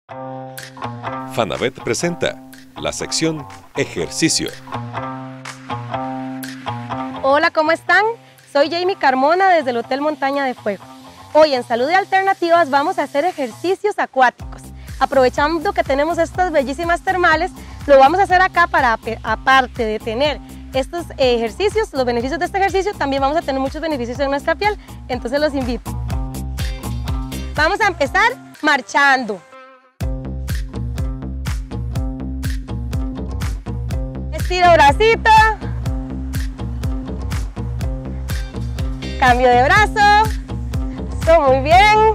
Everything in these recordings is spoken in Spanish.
Fanavet presenta la sección Ejercicio. Hola, ¿cómo están? Soy Jamie Carmona desde el Hotel Montaña de Fuego. Hoy en Salud y Alternativas vamos a hacer ejercicios acuáticos. Aprovechando que tenemos estas bellísimas termales, lo vamos a hacer acá para, aparte de tener estos ejercicios, los beneficios de este ejercicio, también vamos a tener muchos beneficios en nuestra piel, entonces los invito. Vamos a empezar marchando. Estiro bracito. Cambio de brazo. Eso, muy bien.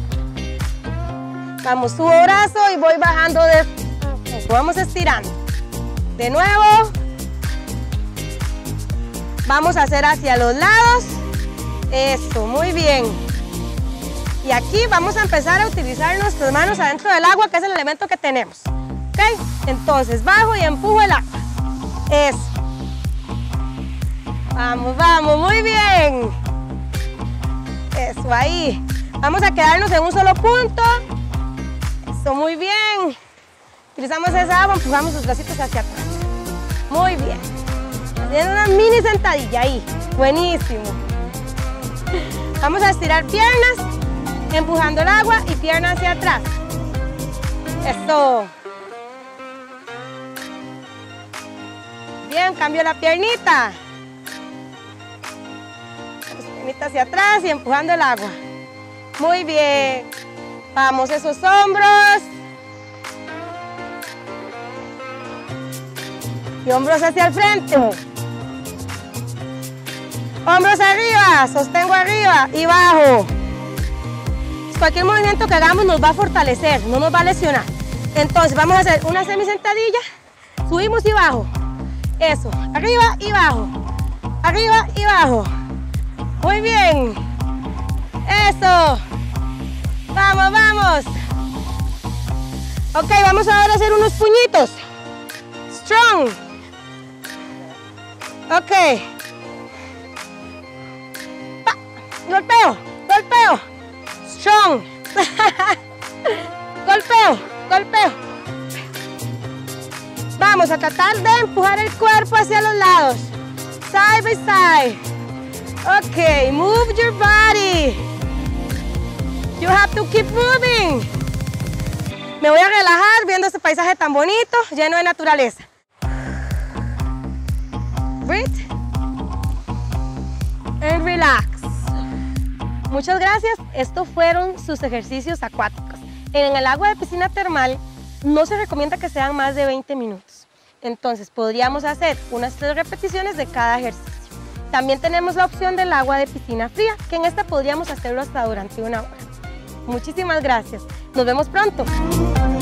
Vamos, subo brazo y voy bajando vamos estirando. De nuevo. Vamos a hacer hacia los lados. Eso, muy bien. Y aquí vamos a empezar a utilizar nuestras manos adentro del agua, que es el elemento que tenemos. ¿Ok? Entonces, bajo y empujo el agua. Eso. Vamos, vamos, muy bien. Eso, ahí. Vamos a quedarnos en un solo punto. Eso, muy bien. Utilizamos esa agua, empujamos los bracitos hacia atrás. Muy bien. Haciendo una mini sentadilla ahí. Buenísimo. Vamos a estirar piernas, empujando el agua y pierna hacia atrás. Eso. Bien, cambio la piernita. Piernita hacia atrás y empujando el agua. Muy bien. Vamos, esos hombros. Y hombros hacia el frente. Hombros arriba, sostengo arriba y bajo. Cualquier movimiento que hagamos nos va a fortalecer, no nos va a lesionar. Entonces vamos a hacer una semisentadilla, subimos y bajo. Eso, arriba y bajo. Arriba y bajo. Muy bien. Eso. Vamos, vamos. Ok, vamos ahora a hacer unos puñitos. Strong. Ok. Pa. Golpeo, golpeo. Strong. Golpeo, golpeo. Vamos a tratar de empujar el cuerpo hacia los lados. Side by side. Ok, move your body. You have to keep moving. Me voy a relajar viendo este paisaje tan bonito, lleno de naturaleza. Breathe. And relax. Muchas gracias. Estos fueron sus ejercicios acuáticos. En el agua de piscina termal no se recomienda que sean más de 20 minutos. Entonces podríamos hacer unas 3 repeticiones de cada ejercicio. También tenemos la opción del agua de piscina fría, que en esta podríamos hacerlo hasta durante 1 hora. Muchísimas gracias. Nos vemos pronto.